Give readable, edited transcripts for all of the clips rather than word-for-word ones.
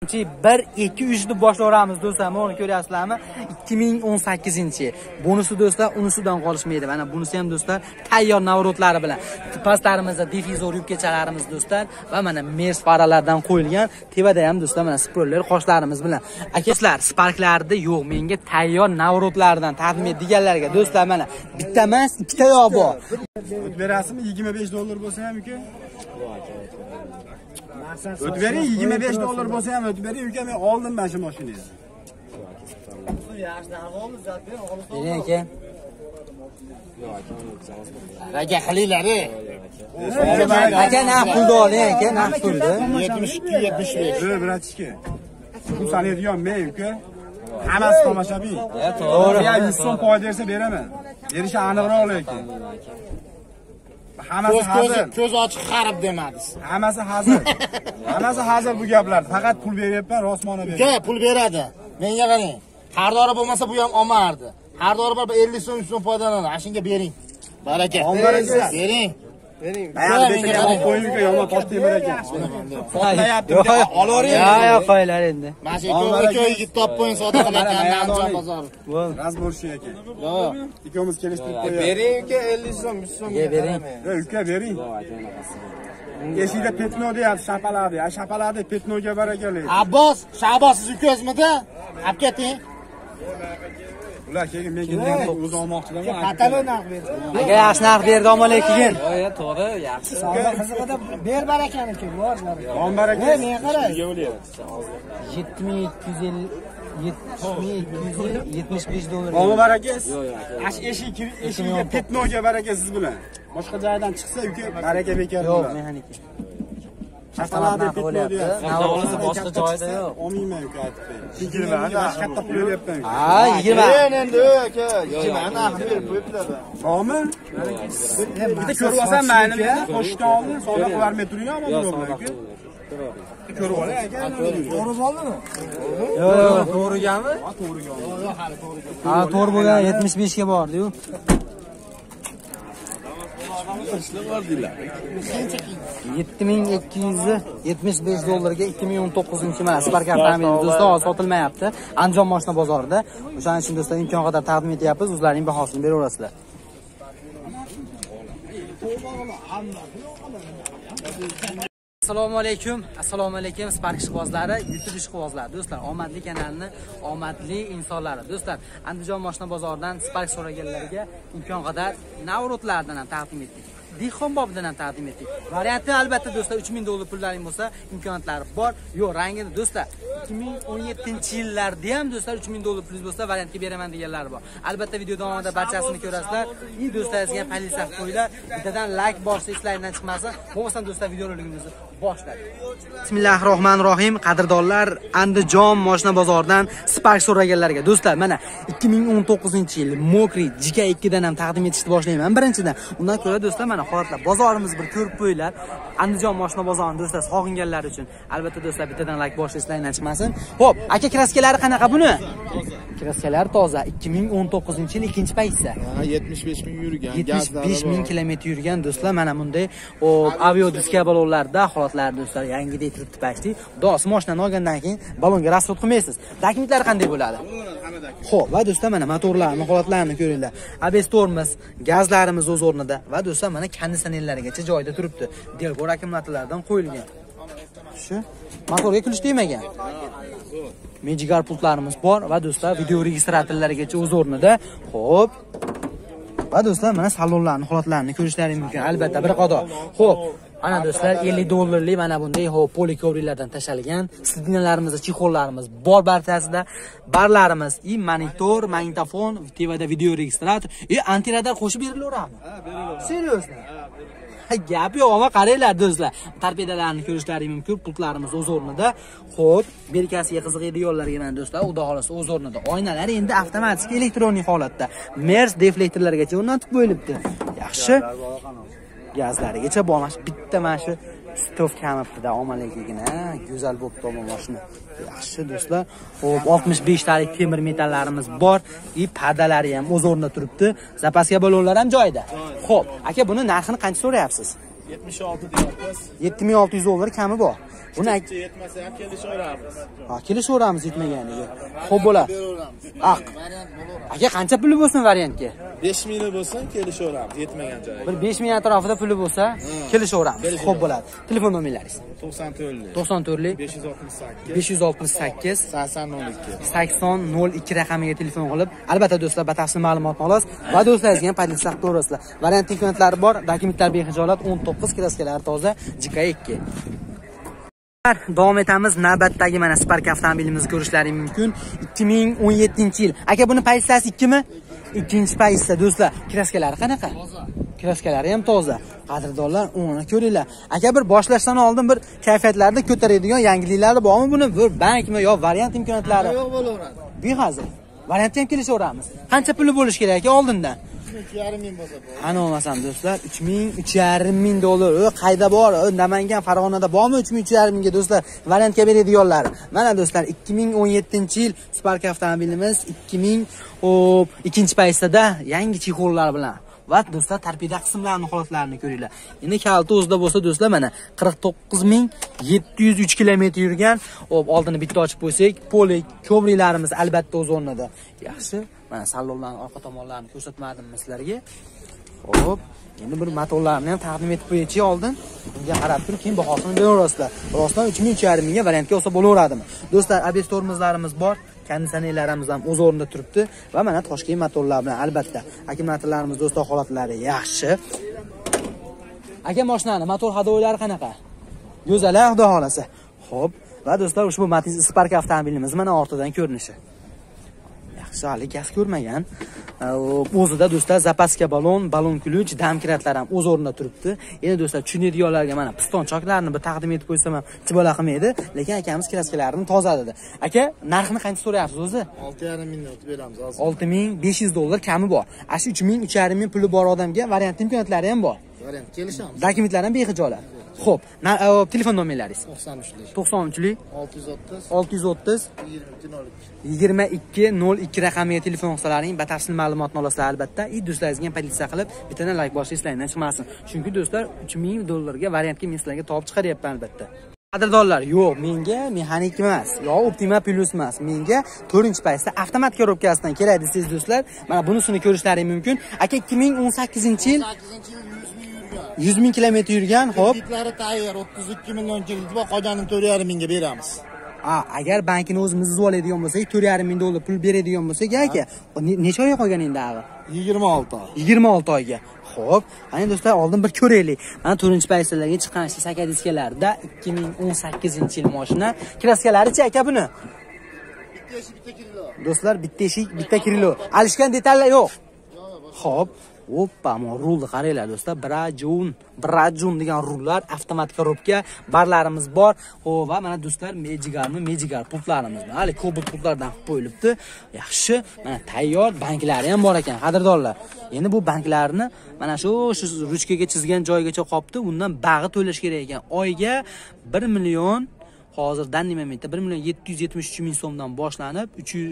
1 2 3 deb boshlayveramiz do'stlar. Mana ko'ryapsizlarmi? 2018-chi. Bunisi do'stlar unisidan qolishmaydi. Mana bunisi ham do'stlar tayyor navrotlari bilan. Pastlarimizda difizor yubkachalarimiz do'stlar va mana Mers faralardan qo'yilgan. Tevada ham do'stlar mana spoiler qoshlarimiz bilan. Akaslar, Sparklarda yo'q, menga tayyor navrotlardan taqdim etganlarga do'stlar mana bitta emas, ikkita yo'q bor. Berasizmi? $25 bo'lsa ham uka. O'tbering $25 bo'lsa ham o'tbering uka, men oldim mana shu mashinani. Yaxshi narximiz zotga olib. Bering aka. Aka qilinglar-ey. Aka narx pulni oling aka, narx pulni. 72-75. Bratishka. Bu sanaydigan men uka. Hammasi tomoshabin. To'g'ri. Ya 100 so'm foyda bersa beraman. Berishi aniqroq lekin. Hammasi hazır. Ko'z ochiq qarib demadingiz. Hammasi hazır. Hammasi hazır bu gaplar. Faqat pul beryapman, rostmona beraman. Uka, pul beradi. Menga qarang. Xaridori bo'lmasa bu ham olmardi. Xaridori bor 50 so'm, 100 so'm foydalanadi. Ashunga bering. Baraka. Bering. Bering. Qo'yingga yomon tosh temir ekan. Sotmayapti. Olavering. Yo'q, qo'yinglar endi. Mana shu ikki yigit topib qo'ying savdo qilayotgan Andijon bozori. Razborshi ekan. Yo'q. Ikkomiz kelishtirib qo'yamiz. Bering uka 50 so'm, 100 so'm. Bering. Uka bering. Eshikda petno deyapti, shapaladi. Shapaladi petnoga barakali. Abbos, Shahboz siz ukazmida? Olib keting. Ular keyin menga o'zi olmoqchilarmi? Qatalon narx berdi. Aka yaxshi narx berdi, omonlik keyin. Yo'q, to'g'ri, yaxshi. Qizig'ida ber barakaniki, bor. Bon baraka. Men qaray. 7275 dollar. Bon baraka. Eshikga petnoga baraka siz bilan. Boshqa joydan chiqsa uka baraka bekor Yo'q, bo'ladi. mexanika. Shatalada petnoga. Navolasi boshqa joyda yo'q. Olmayman uka aytib bering. 20 katta pul beryapman. Ha, 20. Endi aka, 20 narx berib qo'yibdilar. Bormi? Bitta ko'rib olsam mayli, qo'shishdan oldin savdo qilib bermay turingmi, yo'qmi uka? Ko'rib oling aka. To'g'ri bo'ldimi? Yo'q, to'g'rigami? Ha, to'g'ri bo'lgan 75 ga bordi-yu. 7275 dollarga 2019 mana Spark avtomobili do'stlar hozir sotilmayapti. Andijon mashina bozorida. O'shaning uchun do'stlar imkon qadar taqdim etyapmiz. O'zlarining bahosini beraverasizlar. Assalomu alaykum. Assalomu alaykum Spark ishqibozlari, YouTube ishqibozlari. Do'stlar, omadli kanalni, omadli insonlari. Do'stlar, Andijon mashina bozoridan Spark so'raganlarga imkon qadar navrotlardan ham taqdim etdik. Dehqon bobidan ham taqdim etdik. Varianti albatta do'stlar $3000 pullaring bo'lsa, imkoniyatlari bor. Yo'q, rangini do'stlar 2017-yillarda ham do'stlar $3000 pulingiz bo'lsa, variantga beraman deganlar bor. Albatta video davomida barchasini ko'rasizlar. Do'stlaringizga politsiya qo'yinglar. Bittadan like bosishni eslaringizdan chiqmasin. Bo'lmasa do'stlar video roligimizni boshladik. Bismillahirrohmanirrohim. Qadrdonlar, Andijon mashina bozoridan Spark so'raganlarga do'stlar, mana 2019-yil Mokri GK2 dan ham taqdim etishni boshlayman. Birinchidan, undan ko'ra do'stlar mana holatlar bozorimiz bir ko'rib qo'yinglar. Andijon mashina bozorini do'stlar sog'inganlar uchun albatta do'stlar bittadan like bosishni eslaringizdan chiqmasin. Xo'p, aka kraskalari qanaqa buni? Kraskalar toza. 2019-yil ikkinchi paytsa. 75 ming yurgan, 75 ming kilometr yurgan do'stlar, mana bunday avio diska balonlarda holatlar do'stlar yangidek turibdi pashti. Do'st mashinani olgandan keyin balonga rasxod qilmaysiz. Dokumentlari qanday bo'ladi? Xo'p, va do'stlar mana motorlarni holatlarini ko'ringlar. ABS tormoz, gazlarimiz o'z o'rnida va do'stlar mana konditsionerlargacha joyida turibdi. Delgor akkumulyatorlardan qo'yilgan. Shu motorga kulish tegmagan. Mejigar pultlarimiz bor va do'stlar video registratorlarigacha o'z o'rnida. Xo'p. Va do'stlar mana salonlarning holatlarini ko'rishlaringiz mumkin. Albatta bir qator. Xo'p, ana do'stlar $50 mana bunday polikovrilardan tashalgan sidinalarimiz, chexollarimiz bor barchasida. Barlarimiz, monitor, magnitofon, TVda video registrator, antiradar qo'shib berilaveradimi? Ha, berilaveradi. Seriozmi? Gap yo'q, ama qaranglar do'stlar. Torpedalarni ko'rishlaringiz mumkin. Pultlarimiz o'z o'rnida. Xo'p, berkasiga qiziqadigan yo'llarga mana do'stlar, xudo xolasa o'z o'rnida. Oynalar endi avtomatik elektronik holatda. Mers deflektorlargacha o'rnatib qo'yilibdi. Yaxshi. Gazlarigacha bo'lmas. Bitta mana shu stov kamipda omonlikligina, go'zal bo'lib tomon mashina. Yaxshi do'stlar. Xo'p, 65 talik temir metallarimiz bor. Padalari ham o'z o'rnida turibdi. Zapaska balonlar ham joyida. Xo'p, aka buni narxini qancha so'rayapsiz? 76 deyapmiz. 7600 dollar kami bor. Buni Yetmasa ham kelishaveramiz. ha, kelishaveramiz yetmaganiga. Xo'p bo'ladi. Aq. Aka qancha puli bo'lsin variantga? 5000 bo'lsin kelishaveramiz yetmagan joyiga. Bir 5000 atrofida puli bo'lsa, kelishaveramiz. Xo'p bo'ladi. Telefon nomeringiz? 94 568 568 8002 raqamiga telefon qilib, albatta do'stlar batafsil ma'lumotni olasiz va do'stlaringizga ham pozitsiya qilib ko'rasizlar. Variant imkoniyatlari bor, dokumentlar bexijolat, 19 kraskalari toza, JK2. Davom etamiz. Navbatdagi mana Spark avtomobilimizni ko'rishlaringiz mumkin. 2017-yil. Aka buni pozitsiyasi 2 mi? Ikkinchi pozitsiya do'stlar. Kraskalari qanaqa? Toza. Kraskalari ham toza. Qadrdonlar, uni ko'ringlar. Aka bir boshlashdan oldin bir kayfiyatlarni ko'taradigan yangiliklari bormi buni? Bir bankmi yo variant imkoniyatlari? Yo'q bo'laveradi. Behozir. Variantni ham kelishaveramiz. Qancha puli bo'lish kerak aka oldindan? 3,5 bo'lsa bo'ladi. Ana olmasam do'stlar, 3,5 dollar. Qayda bor? Namangan, Farg'onada bormi 3,5 ga do'stlar? Variantga beradiganlar. Mana do'stlar, 2017-yil Spark avtomobilimiz 2002 pozitsiyada yangi chexollar bilan. Va do'stlar, tarpida qismlarini holatlarini ko'ringlar. Endi kalti o'zida bo'lsa do'stlar mana 49703 kilometr yurgan. Oldini bitta ochib qo'ysak, polik, ko'briklarimiz albatta o'z o'rnida. Yaxshi. Mana salonlarning orqa tomonlarini ko'rsatmadim sizlarga. Xo'p, endi bir motorlarni ham taqdim etib qo'yaychi oldin. Bunga qarab turib, keyin bahosini beraverasizlar. Rostdan 3,5 ga variantga olsa bo'laveradimi? Do'stlar, ABS tormozlarimiz bor. Konditsionerlarimiz ham o'z o'rnida turibdi va mana Toshkent motorlar bilan albatta. Akkumulyatorlarimiz do'stlar holatlari yaxshi. Aka mashinani motor hadoylari qanaqa? Go'zal, xudo xolasa. Xo'p, va do'stlar, ushbu Matiz Spark avtomobilimiz mana ortidan ko'rinishi. Yaxshi, hali gaz ko'rmagan. O'zida do'stlar zapaska balon ключ, damkiratlar ham o'z o'rnida turibdi. Endi do'stlar, tushunadiganlarga mana piston choklarini bir taqdim etib qo'ysam ham chibola qilmaydi, lekin akamiz kraskalarini tozaladi. Aka, narxini qancha so'rayapsiz o'zi? 6,5 ming o'tib beramiz hozir. 6500 dollar kami bor. Ash 3,5 puli bor odamga variant imkoniyatlari ham bor. Variant kelishamiz. Dokumentlar ham bexijolat. Xo'p, telefon nomeringiz? 93lik 630 2202 raqamiga telefon qilsalaring batafsil ma'lumotni olasizlar albatta. Do'stlaringizga pozitsiya qilib, bittadan like bosishni eslangdan chiqmasin. Chunki do'stlar 3000 dollarga variantga men sizlarga topib chiqaryapman albatta. Qadrdonlar, yo'q, menga mexanik emas, yo Optima Plus emas. Menga 4-paytda avtomat korobkasidan kerak desangiz do'stlar, mana bunisini ko'rishlaringiz mumkin. Aka 2018-yil 100 ming kilometr yurgan, xo'p. Kreditlar tayyor 32 million kredit bor, qolganini 4,5 mingga beramiz. Agar bankini o'zimiz uzib oladigan bo'lsak, 4,5 ming dollar pul beradigan bo'lsak, aka, necha oy qolgan endi ag'i? 26 oy. 26 oyga. Xo'p, qani do'stlar, oldin bir ko'raylik. Mana 4-paysalarga chiqqan saka diskalarda 2018-yil mashina. Kraskalari-chi aka buni? Bitta eshik, bitta kirilo. Do'stlar, bitta eshik, bitta kirilo. Alishgan detallar yo'q. Xo'p. Hoppa, rulni qaranglar do'stlar, Brajun degan rullar, avtomat korobka, barlarimiz bor. Xo'p, va mana do'stlar, Mejigar pultlarimiz. Hali Cobalt pultlardan qo'yilibdi. Yaxshi, mana tayyor banklari ham bor ekan, qadrdonlar. Endi bu banklarni mana shu ruchkaga chizgan joygacha qopdi, undan bag'i to'lash kerak ekan. Oyga 1 million, hozirdan nima menda 1 million 773 ming so'mdan boshlanib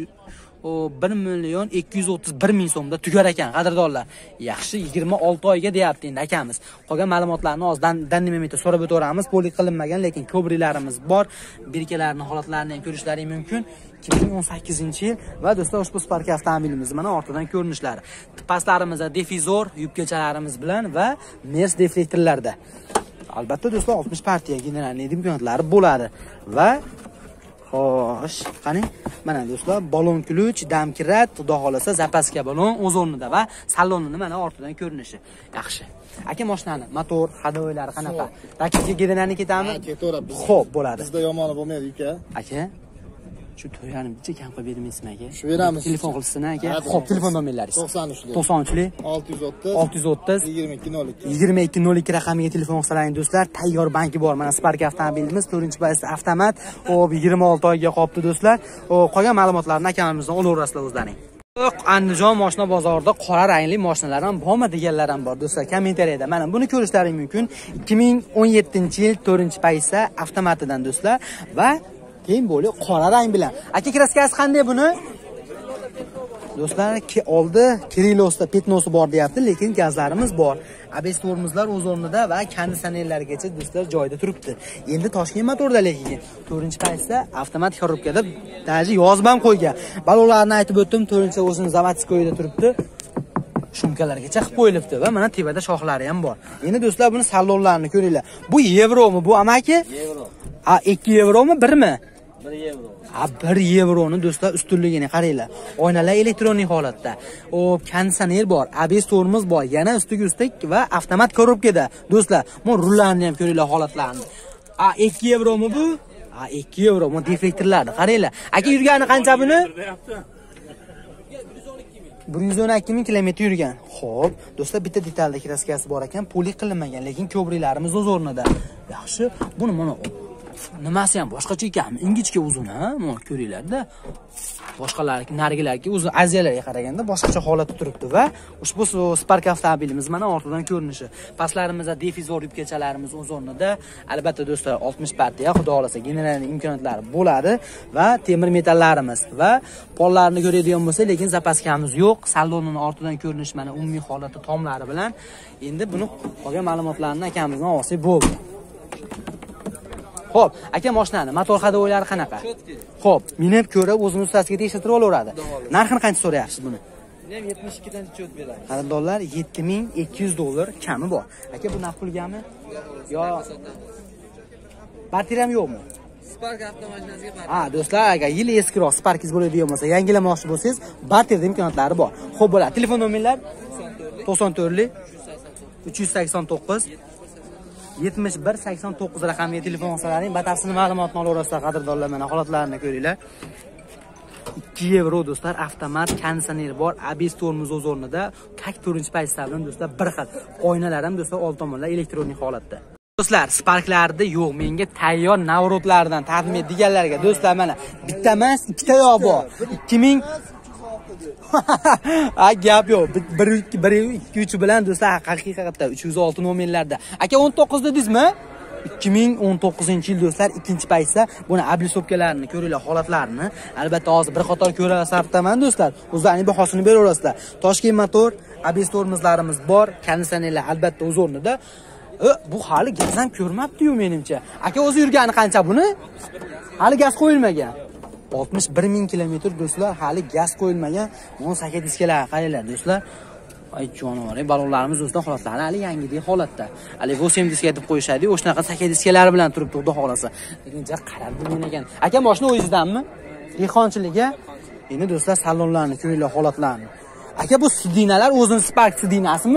1,231 ming so'mda tugar ekan, qadrdonlar. Yaxshi, 26 oyga deyapti endi akamiz. Qolgan ma'lumotlarni ozdan nima meta so'rab o'tamiz. Polik qilinmagan, lekin ko'briklarimiz bor. Birkalarning holatlarini ham ko'rishlaringiz mumkin. 2018-yil va do'stlar, ushbu Spark avtomobilimiz mana ortidan ko'rinishlari. Paslarimizda difizor, yubkachalarimiz bilan va Mers deflektorlarda. Albatta do'stlar, 60 partiya generalniy imkoniyatlari bo'ladi va xo'sh, qani? Mana do'stlar, balon ключ, damkirat, xudo xolasa zapaska balon o'z o'rnida va salonni mana ortidan ko'rinishi. Yaxshi. Aka, mashinani motor, hadoylari qanaqa? Raketga generalniy ketami? Ketaveradi. Xo'p, bo'ladi. Bizda yomoni bo'lmaydi, uka. Aka, shu 4,5 kam qilib bermaysizmi aka? Shu beramiz. Telefon qilsin aka. Xo'p, telefon nomeringiz? 93lik 630 2202 raqamiga telefon qilsalaring do'stlar, tayyor banki bor. Mana Spark avtomobilimiz 4-paysa avtomat, 26 oyga qolibdi do'stlar. Qolgan ma'lumotlarni akamizdan olaverasizlar o'zlaring. Andijon mashina bozorida qora rangli mashinalar ham bormi deganlar ham bor do'stlar. Kommentariyada mana buni ko'rishlaring mumkin. 2017-yil 4-paysa avtomatidan do'stlar va keyin bo'lib qora rang bilan. Aka, kraskasi qanday buni? do'stlar, oldi Kirilosda petnosi bor deyapti, lekin gazlarimiz bor. ABS tormozlar o'z o'rnida va konditsionerlargacha do'stlar joyida turibdi. Endi Toshkent motorda lekin 4-paytda avtomatik korobkada daji yozib ham qo'ygan. Balonlarni aytib o'tdim, 4-o'zini zavodskoyda turibdi. Shumkalargacha qilib qo'yilibdi va mana tepada shoxlari ham bor. Endi do'stlar buni salonlarini ko'ringlar. Bu yevromi bu amaki? Yevro. 2 yevromi, 1mi? 1 yevro. 1 yevroni do'stlar ustunligini qaranglar. Oynalar elektronik holatda. O konditsioner bor, ABS tormoz bor, yana ustiga ustak va avtomat korobkada. Do'stlar, men rullarni ham ko'ringlar holatlarini. 2 yevromi bu? 2 yevro. Men deflektorlarni qaranglar. Aka yurgani qancha buni? 112 ming kilometr yurgan. Xo'p, do'stlar, bitta detalda kraskasi bor ekan, poli qilinmagan, lekin ko'briklarimiz o'z o'rnida. Yaxshi, buni mana nimasi ham boshqacha ekanmi? Ingichka uzun, ha? Mana ko'ringlar-da. Boshqalarga, narigilarga uzun, aziyalarga qaraganda boshqacha holatda turibdi va ushbu Spark avtomobilimiz mana ortidan ko'rinishi. Pastlarimizda difuzor yubkachalarimiz o'z o'rnida. Albatta do'stlar, 60 partiya, xudo xolasa, generalniy imkoniyatlari bo'ladi va temir metallarimiz va pollarni ko'radigan bo'lsa, lekin zapaskamiz yo'q. Salonning ortidan ko'rinish mana umumiy holati tomlari bilan. Endi buni qolgan ma'lumotlarni akamizdan olsak bo'ldi. Xo'p, aka mashinani motor hadovoylari qanaqa? Xo'p, minib ko'rib o'zini ustasiga tekshirtirib olaveradi. Narxini qancha so'rayapsiz buni? Men 72 dan chot beradi. $7200 kami bor. Aka bu naqd pulgami? Yo batariyam yo'qmi? Spark avtomashinasiga batarya. Do'stlar, agar yil eskiroq Sparkingiz bo'ladigan bo'lsa, yangilamoqchi bo'lsangiz, batariyada imkoniyatlari bor. Xo'p bo'ladi. Telefon nomerlar 94 389 7189 raqamiga telefon qilsalaring, batafsil ma'lumotni olaverasizlar, qadrdonlar. Mana holatlarini ko'ringlar. 2 yevro do'stlar, avtomat, konditsioner bor, ABS tormoz o'z o'rnida, kak 4-paytda bilan do'stlar bir xil. Oynalar ham do'stlar old tomonlar elektronik holatda. Do'stlar, Sparklarda yo'q, menga tayyor navrotlardan taqdim etganlarga do'stlar, mana bitta emas, ikkita yo'q bor. 2000 gap yo'q. 1-2-3 bilan do'stlar, haqiqatda 306 nomerlarda. Aka 19 dedingizmi? 2019-yil do'stlar, 2-paytda buni ablisopkalarini ko'ringlar, holatlarini. Albatta hozir bir qator ko'rasizlar do'stlar. O'zlarining bahosini beraverasizlar. Toshkent motor, ABS tormozlarimiz bor, konditsionerlar albatta o'z o'rnida. Bu hali gaz ham ko'rmabdi-yu menimcha. Aka o'zi yurgani qancha buni? Hali gaz qo'yilmagan. 61 ming kilometr do'stlar, hali gaz qo'yilmagan. 18 diskalar qaranglar do'stlar. Ay jonivor, balonlarimiz do'stlar holatlari hali yangidek holatda. Hali 8 diska deb qo'yishadi, o'shanaqa 8 diskalari bilan turibdi, xudo xolasa. Lekin ja qarab men ekan. Aka mashina o'zingizdanmi? Dehqonchiligiga. Endi do'stlar, salonlarni ko'ringlar, holatlarni. Aka bu sidinalar o'zini Spark sidinasimi?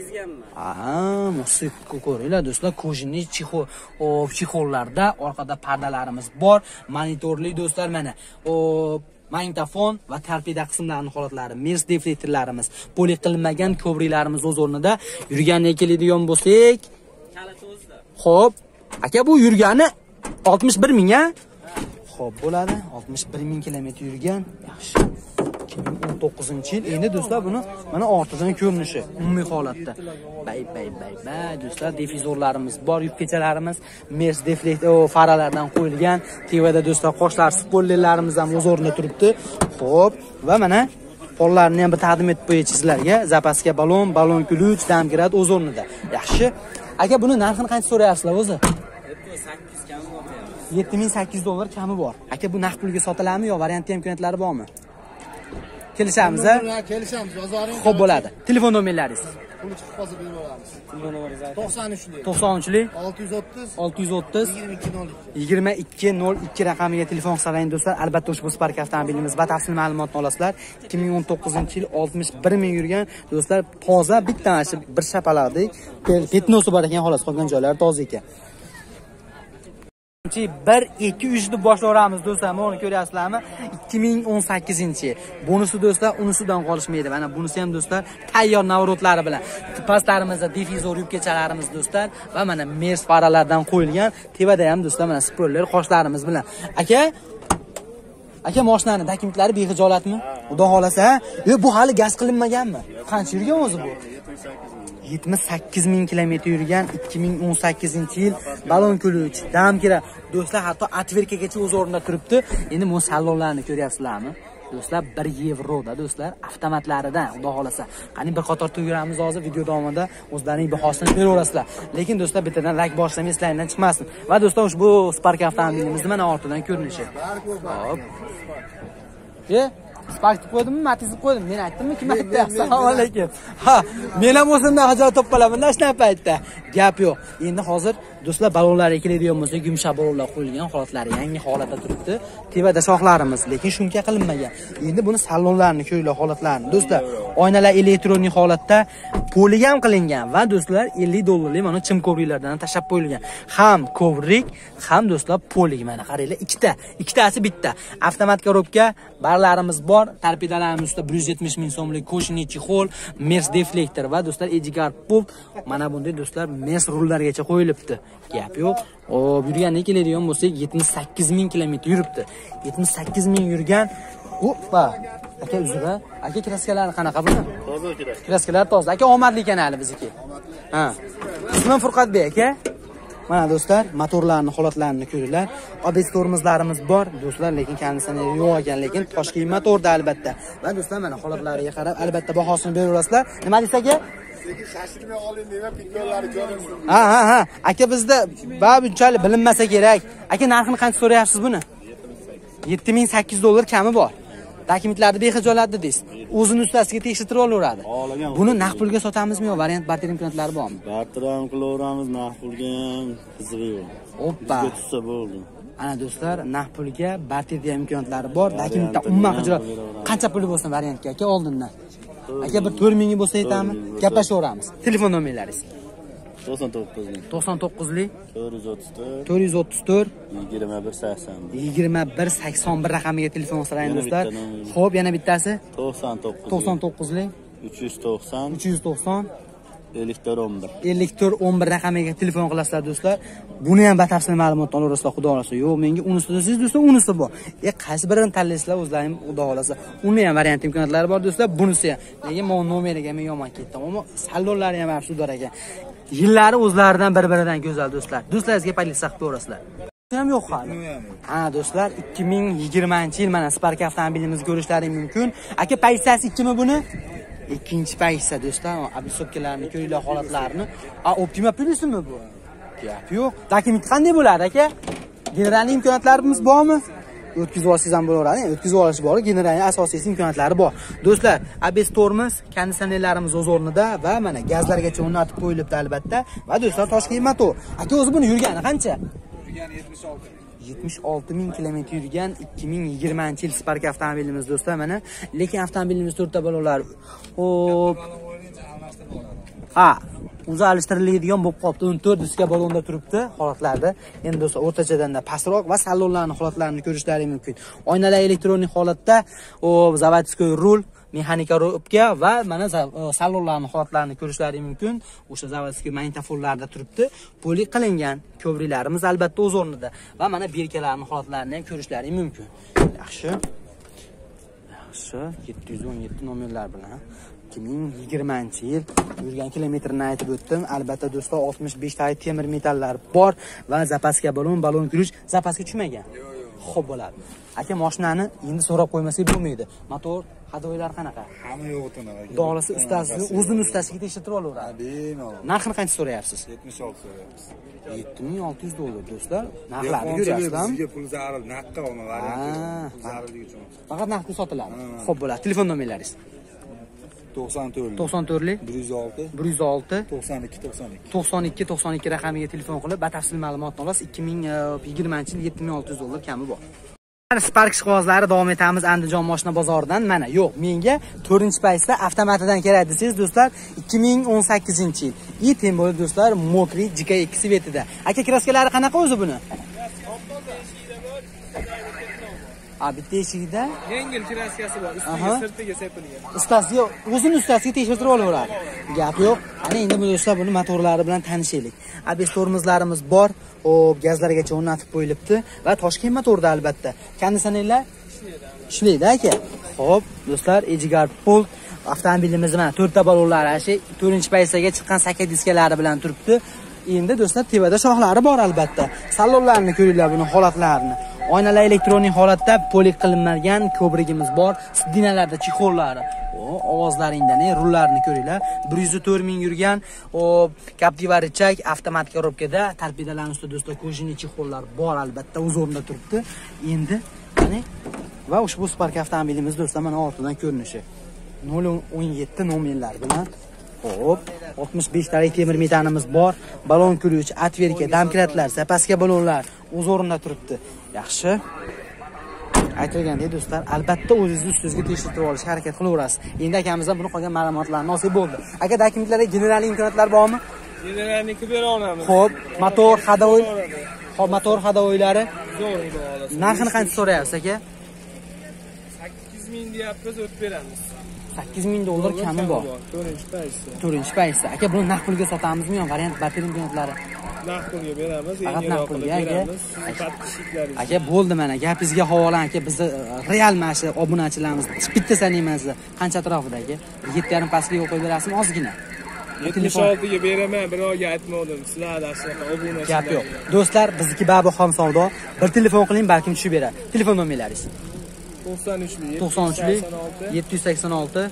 Musiqa ko'ringlar do'stlar, kojinli chixollarda orqada pardalarimiz bor, monitorli do'stlar mana. Magnitofon va torpeda qismlarining holatlari, MERS deflektorlarimiz, poli qilinmagan ko'briklarimiz o'z o'rnida. Yurganiga keladigan bo'lsak, xo'p, aka bu yurgani 61 ming a? Xo'p, bo'ladi. 61 ming kilometr yurgan. Yaxshi. 2019-yil. Endi do'stlar buni mana ortidan ko'rinishi, umumiy holatda. Bay do'stlar, difuzorlarimiz bor, yubkachalarimiz, MERS deflektor faralardan qo'yilgan. Tevada do'stlar, qoshlar spoilerlarimiz ham o'z o'rnida turibdi. Xo'p, va mana pollarni ham bir taqdim etib qo'yay sizlarga. Zapaska balon ключ, damgirad o'z o'rnida. Yaxshi. Aka buni narxini qancha so'rayapsizlar o'zi? 7800 kami bor. Aka bu naqd pulga sotiladimi yo variant imkoniyatlari bormi? Kelishamiz, a? Kelishamiz, yozaring. Xo'p bo'ladi. Telefon nomerlaringiz? Pul chiqib qolsa beraveramiz. Telefon nomeringizni 93lik 630 2202 raqamiga telefon qilsalaring do'stlar, albatta ushbu Spark avtomobilimiz batafsil ma'lumotni olasizlar. 2019-yil 61 ming yurgan do'stlar, toza bitta mana shu bir shapalaqdek petnosi bor ekan, xolos qolgan joylari toza ekan. 1-2-3 deb boshlaveramiz do'stlar. Mana ko'ryapsizlarmi? 2018-yil. Bunisi do'stlar, unisidan qolishmaydi. Mana bunisi ham do'stlar tayyor navrotlari bilan. Pastlarimizda difuzor yubkachalarimiz do'stlar va mana MERS faralardan qo'yilgan. Tevada ham do'stlar mana spoiler qoshlarimiz bilan. Aka mashinani dokumentlari bexijolatmi? Xudo xolasa, bu hali gaz qilinmaganmi? Qancha yurgan o'zi bu? 78 ming kilometr yurgan, 2018-yil, balon ключ, damkira do'stlar, hatto atverkagacha o'z o'rnida turibdi. Endi bu salonlarni ko'ryapsizlarmi? do'stlar 1 yevroda do'stlar avtomatlaridan xudo xolasa. Qani bir qator to'yiramiz hozir video davomida o'zlarining bahosini beraverasizlar. Lekin do'stlar bittadan like boshlamaysiz, eslaridan chiqmasin. Va do'stlar ushbu Spark avtomobilimizni mana ortidan ko'rinishi. Hop. Spark deb qo'ydimmi, Matiz deb qo'ydim. Men aytdimmi, kim aytdi? Assalomu alaykum. Ha, men ham o'zimdan hojat to'palaman shu paytda. Gap yo'q. Endi hozir do'stlar balonlarga keladigan bo'lsak, yumshoq balonlar qo'yilgan holatlari yangi holatda turibdi. Tevada shoxlarimiz, lekin shunga qilinmagan. Endi buni salonlarni ko'ylar holatlarini. Do'stlar, oynalar elektronik holatda poligam qilingan va do'stlar $50 mana chim kovrilardan tashab qo'yilgan. Ham kovrik, ham do'stlar polig mana qaranglar, ikkitasi bitta. Avtomat korobka, barlarimiz bor. Torpedalarimiz ustida 170 ming so'mlik qo'shimcha chexol, Mers deflektor va do'stlar Edgar pult. Mana bunday do'stlar Mers rullargacha qo'yilibdi. Gap yo'q. Hop, yurgandan keladigan bo'lsak 78 ming kilometr yuribdi. 78 ming yurgan. Hoppa. Aka uzra. Aka kraskalari qanaqa buni? Toza kerak. Kraskalar toza. Aka omadli ekan hali bizniki. Ha. Ismim Furqatbek aka. Mana do'stlar, motorlarning holatlarini ko'ringlar. ABS tormozlarimiz bor, do'stlar, lekin konditsioner yo'q ekan, lekin Toshkent motorda albatta. Va do'stlar, mana holatlariga qarab, albatta bahosini beraverasizlar. Nima deysiz aka? Shashlikni oling dema, pikdollari ko'rinsin. Ha. Aka bizda bunchalik bilinmasa kerak. Aka narxini qancha so'rayapsiz buni? $7800 kami bor. Dokumentlarni bexijolat dedingiz. O'zini ustasiga tekshirtirib olaveradi. Buni naqd pulga sotamizmi yo variant barter imkoniyatlari bormi? Barter ham qilaveramiz, naqd pulga ham qizig'i yo'q. Hoppa. Bizga tutsa bo'ldi. Ana do'stlar, naqd pulga barter imkoniyatlari bor. Dokumentda umuman xijolat. Qancha puli bo'lsin variantga aka oldindan? Aka bir 4000 ga bo'lsa aytamiz, gaplashaveramiz. Telefon nomerlaringiz? 99lik 434 2181 raqamiga telefon so'raymiz do'stlar. Xo'p, yana bittasi 99lik 390 5411 raqamiga telefon qilasizlar do'stlar. Buni ham batafsil ma'lumot olasizlar xudo xolasa. Yo'q, menga unisi desangiz do'stlar, unisi bor. Qaysi birini tanlaysizlar o'zlaring xudo xolasa. Uni ham variant imkoniyatlari bor do'stlar, bunisi ham. Lekin men nomeriga men yomon ketdim, ammo salonlari ham sudor ekan. Yillari o'zlaridan bir-biridan go'zal do'stlar. Do'stlaringizga paytlik qilib ko'rasizlar. Ham yo'q hali. Ha do'stlar, 2020-yil mana Spark avtomobilimizni ko'rishlaring mumkin. Aka paysasi ikkimi buni? Ikkinchi paysa do'stlar, abisopkalarni ko'ringlar holatlarini. Optima Plus'mi bu? Gap yo'q. Dokument qanday bo'ladi aka? General imkoniyatlarimiz bormi? O'tkazib olsangiz ham bo'laveradi. O'tkazib olish bor, general asosiy imkoniyatlari bor. Do'stlar, ABS tormoz, konditsionerlarimiz o'z o'rnida va mana gazlargacha o'rnatib qo'yilibdi albatta. Va do'stlar, Toshkent motor. Aka o'zi buni yurgani qancha? Yurgani 76 ming kilometr yurgan 2020-yil Spark avtomobilimiz do'stlar mana. Lekin avtomobilimiz 4 ta balolar. Hop. Ha, o'zi alishtiriladigan bo'lib qolibdi. 14 diska balonda turibdi holatlarda. Endi do'stlar o'rtachadan pastroq va salonlarning holatlarini ko'rishlaring mumkin. Oynalar elektronik holatda, zavodskoy rul, mexanika rubka va mana salonlarning holatlarini ko'rishlaring mumkin. O'sha zavodskiy magnitofonlarda turibdi. Poli qilingan. Kovrilarimiz albatta o'z o'rnida va mana berkalarning holatlarini ham ko'rishlaring mumkin. Yaxshi. 717 nomerlar bilan 2020-yil yurgan kilometrini aytib o'tdim. Albatta do'stlar 65 ta temir metallar bor va zapaska balon kurush zapaska tushmagan. Xo'p bo'ladi. Aka mashinani endi so'rab qo'ymasak bo'lmaydi. Motor, hadoylar qanaqa? Hamma yo'g'itini. Dog'lisi ustasi, o'zini ustasiga tekshirtirib olaveradi. Bemalol. Narxini qancha so'rayapsiz? 76 so'rayapmiz. $7600 do'stlar. Narxlarni ko'ryapsizmi? Bizga pul zarur, naqdga olma variant. Zarurligi uchun. Faqat naqdga sotiladi. Xo'p bo'ladi. Telefon nomerlaringiz? 94lik 106 92 raqamiga telefon qilib batafsil ma'lumotni olasiz. 2020-yil $7600 kami bor. Spark ishqibozlari davom etamiz Andijon mashina bozoridan. Mana yo'q, menga 4-paysa avtomatidan kerak desangiz do'stlar, 2018-yil. Tem bo'ldi do'stlar, Mokri GK2 svetida. Aka kraskalari qanaqa o'zi buni? Bitta eshigida yengil kraskasi bor, ustiga sirtiga sepilgan. Ustasiga, o'zini ustasiga tekshirtirib olaveradi. Gap yo'q. Ana endi bu do'stlar buni motorlari bilan tanishaylik. ABS tormozlarimiz bor, gazlargacha o'rnatib qo'yilibdi va Toshkent motorda albatta. Konditsionerlar ishlaydi aka. Xo'p, do'stlar, Edgar pult avtomobilimiz mana 4 ta balonlari, 4-paysaga chiqqan saka diskalari bilan turibdi. Endi do'stlar tevada shoxlari bor albatta. Salonlarni ko'ringlar, buni holatlarini. Oynalar elektronik holatda polik qilinmagan ko'prigimiz bor. Sidinalarda chexollari. Ovozlaringdan rullarni ko'ringlar. 104 ming yurgan Captiva richak avtomatik korobkada torpedalarning ustida do'stlar ko'jini chexollar bor albatta o'z o'rnida turibdi. Endi qani va ushbu Spark avtomobilimiz do'stlar mana ortidan ko'rinishi 017 nomerlar bilan. Xo'p, 65 talik temir metanimiz bor. Balon kuluvchi, atverka, damkratlar, zapaska balonlar o'z o'rnida turibdi. Yaxshi. Aytilgandek do'stlar, albatta o'zingizni ustingizga tekshirib olishga harakat qilaverasiz. Endi akamizdan buni qolgan ma'lumotlarni olsak bo'ldi. Aka, dokumentlarda general imkoniyatlar bormi? Generalniki bera olamiz. Xo'p, motor, hadovoy. Xo'p, motor hadovoylari Zo'r xudo xolasa. narxini qancha so'rayapsiz aka? 8 ming deyapmiz, o'tib beramiz. 8 ming dollar kami bor. 4-paysi. 4-paysi. Aka, buni naqd pulga sotamizmi yo variant barter imkoniyatlari? Naqd pulga beramiz, Faqat yangi naqd pulga pulga, aka. beramiz. Tatbishiklaringiz. Aka, bo'ldi mana gapingizga havolan aka, bizni real mashi obunachilarimiz bitta sanaymiz. Qancha atrofidagi? 7,5 pastga qo'yib berasizmi ozgina? 76 ga beraman, birovga aytmadim. Sizlarda shunaqa obunachilar. Gap yo'q. Do'stlar, bizniki babu xom savdo. Bir telefon qiling, balkim tushib beradi. Telefon nomerlaringiz. 93 786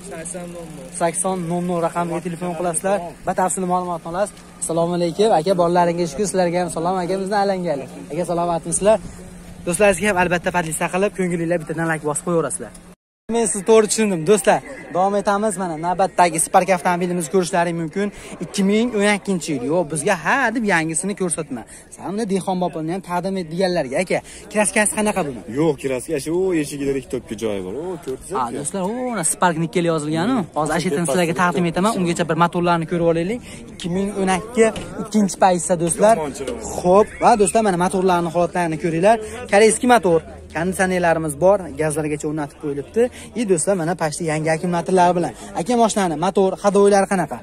8000 raqamiga telefon qilasizlar. Batafsil ma'lumotni olasiz. Assalomu alaykum. Aka, bolalaringiz shukur, sizlarga ham salom. Akamizdan alangali. Aka, salomatmisizlar? Do'stlaringizga ham albatta podlista qilib, ko'ngilingizga bittadan like bosib qo'yaverasizlar. Men sizni to'g'ri tushundim do'stlar. Davom etamiz. Mana navbatdagi Spark avtomobilimizni ko'rishlaring mumkin. 2012-yil. Yo'q, bizga ha deb yangisini ko'rsatma. Samda Dehqon bopini ham taqdim et deganlarga. Aka, kraskasi qanaqa buni? Yo'q, kraska shu eshigida ikki to'pga joyi bor. Ko'rsangiz. Ha, do'stlar, mana Spark nikkel yozilgan-ku. Hozir ashetini sizlarga taqdim etaman. Ungacha bir motorlarni ko'rib olaylik. 2012 ikkinchi paytsa do'stlar. Xo'p, va do'stlar mana motorlarning holatlarini ko'ringlar. Koreyskiy motor. Konditsionerlarimiz bor, gazlargacha o'rnatib qo'yilibdi. Do'stlar, mana pashti yangi akkumulyatorlar bilan. Aka, mashinani motor, hadovoylari qanaqa?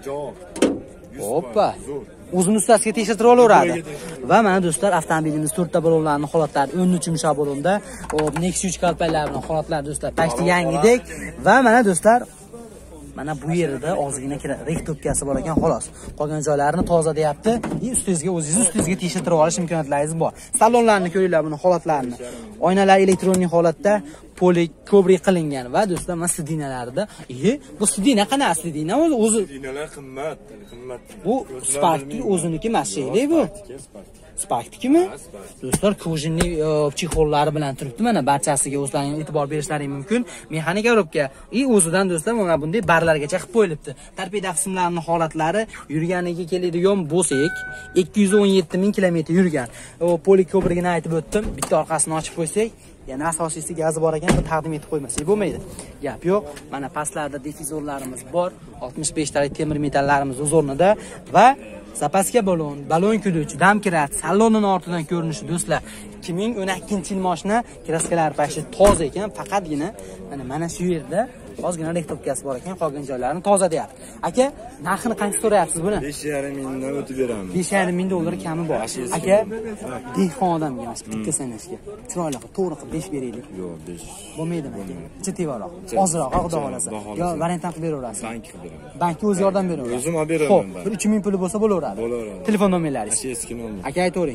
Hoppa. O'zini ustasiga tekshirtirib olaveradi. Va mana do'stlar, avtomobilimiz 4 ta balonlarning holatlari 13 yumshoq balonda, Nexus 3 kalpaklar bilan holatlar do'stlar, pashti yangidek. Va mana do'stlar, mana bu yerda ozgina rektorkasi bor ekan, xolos. Qolgan joylarini toza deyapti. Ustingizga o'zingizga tekshirtirib olish imkoniyatlaringiz bor. Salonlarni ko'ringlar, buni holatlarini. Oynalar elektronik holatda polik ko'brik qilingan va do'stlar, mana sidinalarda. Bu sidina qanaqa sidina? O'zi Sidinalar qimmat. Bu Sparkning o'ziniki emas sheylik bu. Sparknikimi? Do'stlar, ko'jinli chexollari bilan turibdi. Mana barchasiga o'zlaringiz e'tibor berishlaring mumkin. Mexanik korobka. O'zidan do'stlar, mana bunday barlargacha qilib qo'yilibdi. Torpeda qismlarining holatlari yurganiga keladigan bo'lsak, 217 ming kilometr yurgan. Polik ko'prigini aytib o'tdim. Bitta orqasini ochib qo'ysak, yana asosiysi gazi bor ekan, bu taqdim etib qo'ymasak bo'lmaydi. Gap yo'q. Mana pastlarda difuzorlarimiz bor. 65 talik temir metallarimiz o'z o'rnida va zapaska balon, balon kuluvchi, damkirat, salonining ortidan ko'rinishi do'stlar. 2012-yil mashina, kraskalari pashti toza ekan, faqatgina mana shu yerda ozgina rektorkasi bor ekan, qolgan joylarini toza deyapti. Aka, narxini qancha so'rayapsiz buni? 5,5 mingdan o'tib beramiz. 5,5 ming dollar kami bor. Aka, dehqon odamga emas, bitta sanashga. Chiroyli qilib, to'g'ri qilib 5 beraylik. Yo'q, 5. Bo'lmaydimi aka? Ichi tevaroq. Ozroq, xudo xolasa. Yo, variant qilib beraverasiz. Bank qilib beraman. Bankka o'zi yordam beraveradi. O'zim olib beraman. Xo'p, bir 3 ming puli bo'lsa bo'laveradi. Bo'laveradi. Telefon nomerlaringiz. Eski nomer. Aka, aytavering.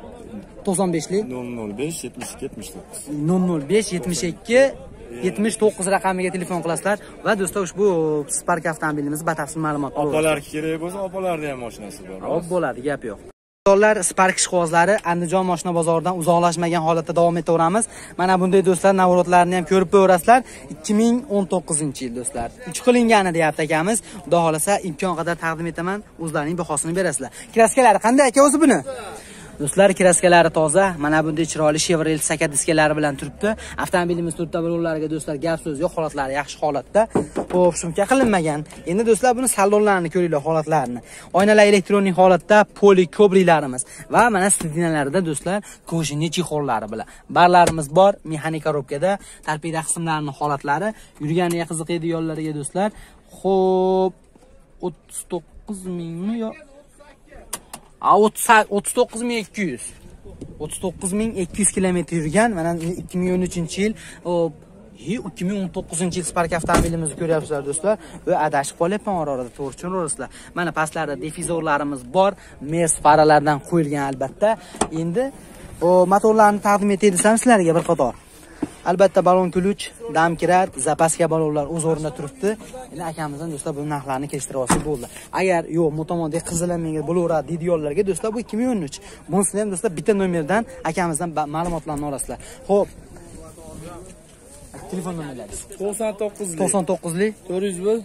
95lik 005 72 79. 005 72 79 raqamiga telefon qilasizlar va do'stlar, ushbu Spark avtomobilimiz batafsil ma'lumot olasiz. Opalar kerak bo'lsa, opalarning ham mashinasi bor. Hop, bo'ladi, gap yo'q. Do'stlar, Spark ishqibozlari Andijon mashina bozoridan uzoqlashmagan holatda davom etaveramiz. Mana bunday do'stlar, navrotlarni ham ko'rib qo'yasizlar. 2019-yil do'stlar. 3 qilingani deyapti akamiz. Xudo xolasa imkon qadar taqdim etaman, o'zlarining bahosini berasizlar. Kraskalari qanday aka o'zi buni? Do'stlar, kraskalari toza. Mana bunday chiroyli Chevrolet Saka diskalari bilan turibdi. Avtomobilimiz 4 ta balonlarga do'stlar gap so'z yo'q, holatlari yaxshi holatda. Xo'p, shumka qilinmagan. Endi do'stlar, buni salonlarini ko'ringlar, holatlarini. Oynalar elektronik holatda, polik ko'briklarimiz va mana sidinalarda do'stlar, ko'jinli chexollari bilan. Barlarimiz bor, mexanik korobkada, torpeda qismlarining holatlari, yurganiga qiziqadigan yo'llariga do'stlar. Xo'p, 39 mingmi yo 39200 39200 kilometr yurgan, mana 2013-yil 2019-yil Spark avtomobilimizni ko'ryapsizlar do'stlar. Va adashib qolyapman orada, to'g'ri tushunasizlar. Mana pastlarda difuzorlarimiz bor, mes faralardan qo'yilgan albatta. Endi motorlarni taqdim etay desam sizlarga bir qator. Albatta balon ключ, damkirat, zapaska balonlar o'z o'rnida turibdi. Endi akamizdan do'stlar bu narxlarni kelishtirib olsak bo'ldi. Agar yo'q, motomodek qizilamangar bo'laveradi deydiganlarga do'stlar bu 2013. Bunisini ham do'stlar bitta nomerdan akamizdan ma'lumotlarni olasizlar. Xo'p. Telefon nomerlaringiz 99lik 401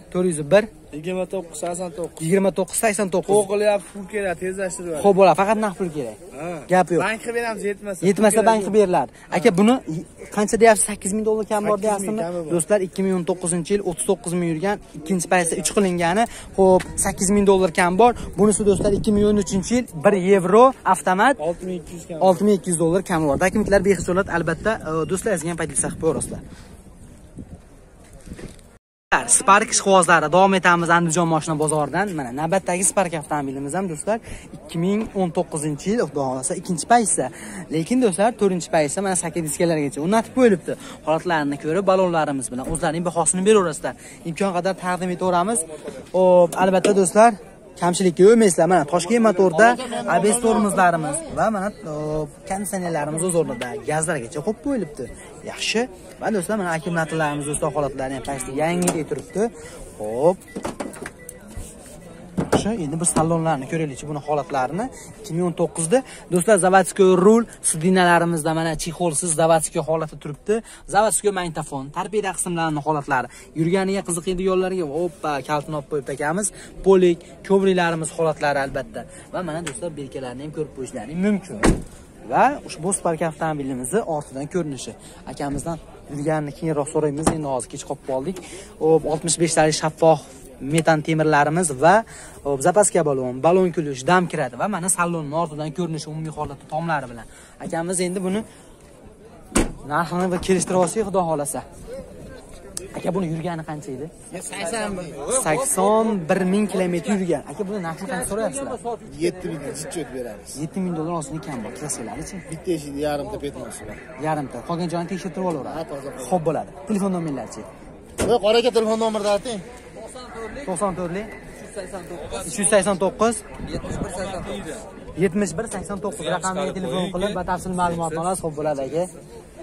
2989 Qo'qilyapti, pul kerak, tezlashtirib. Xo'p bo'ladi, faqat naqd pul kerak. Gap yo'q. Bank qilib beramiz, yetmasa. Yetmasa bank qilib beriladi. Aka buni qancha deyapsiz? 8000 dollar kam bor deyapsizmi? Do'stlar 2019-yil 39000 yurgan, ikkinchi paysa 3 qilingani. Xo'p, 8000 dollar kam bor. Bunisi do'stlar 2013-yil 1 yevro avtomat 6200 kam. 6200 dollar kam bor. Dokumentlar behisolat albatta do'stlar yozgan paytingizda qilib qo'yasizlar. Spark ishqibozlari davom etamiz Andijon mashina bozoridan. Mana navbatdagi Spark avtomobilimiz ham do'stlar 2019-yil, xudo xolasa, ikkinchi paysa. Lekin do'stlar 4-paysa mana 8 diskalargacha o'rnatib qo'yilibdi. Holatlarini ko'rib, balonlarimiz bilan o'zlarining bahosini beraverasizlar. Imkon qadar taqdim etaveramiz. Albatta do'stlar, kamchilikka yo'lmaysizlar. Mana Toshkent motorda ABS tormozlarimiz va mana konditsionerlarimiz o'z o'rnida, gazlargacha qo'yib qo'yilibdi. Yaxshi. Va do'stlar, mana akkumulyatorlarimiz do'stlar holatlari ham pastda yangidek turibdi. Xo'p. Endi biz salonlarni ko'raylik, buni holatlarini 2019 da do'stlar zavodskiy rul, sidinalarimizda mana chexolsiz zavodskiy holati turibdi. Zavodskiy magnitofon, torpeda qismlarining holatlari, yurganiga qiziqadiganlarga hoppa kaltini olib qo'yib takamiz. Polik, ko'briklarimiz holatlari albatta. Va mana do'stlar belgilarini ham ko'rib qo'yishlaring mumkin. Va ushbu Spark avtomobilimizni ortidan ko'rinishi. Akamizdan yurganini keyinroq so'raymiz. Endi hozir kech qolib qoldik. 65 talik shaffof metan temirlarimiz va zapaska balon ключ, dam kiradi va mana salonning ortidan ko'rinishi umumiy holati tomlari bilan. Akamiz endi buni narxini bir kelishtirib olsak, xudo xolasa. Aka buni yurgani qancha edi? 81000 kilometr yurgan. Aka buni narxini qancha so'rayapsizlar? 7000 chechot beramiz. 7000 dollar osini kam bor, klassikalarichi? Bitta eshikni yarimta petnosi bor. Yarimta. Qolgan joyini tekshirtirib olaveradi. Xo'p bo'ladi. Telefon nomerlarichi? Voy, qora aka, telefon nomerni ayting. 94lik 389 7189 raqamiga telefon qilib batafsil ma'lumotni olasiz. Xo'p bo'ladi aka.